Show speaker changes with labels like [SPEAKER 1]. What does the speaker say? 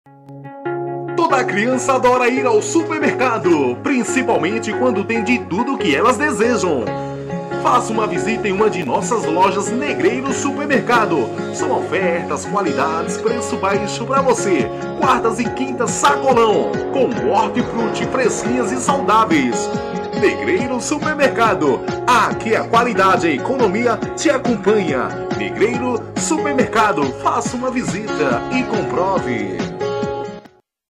[SPEAKER 1] Toda criança adora ir ao supermercado, principalmente quando tem de tudo que elas desejam. Faça uma visita em uma de nossas lojas Negreiro Supermercado. São ofertas, qualidades, preço baixo para você. Quartas e quintas sacolão, com hortifruti fresquinhas e saudáveis. Negreiro Supermercado. Aqui a qualidade e a economia te acompanha. Negreiro Supermercado. Faça uma visita e comprove.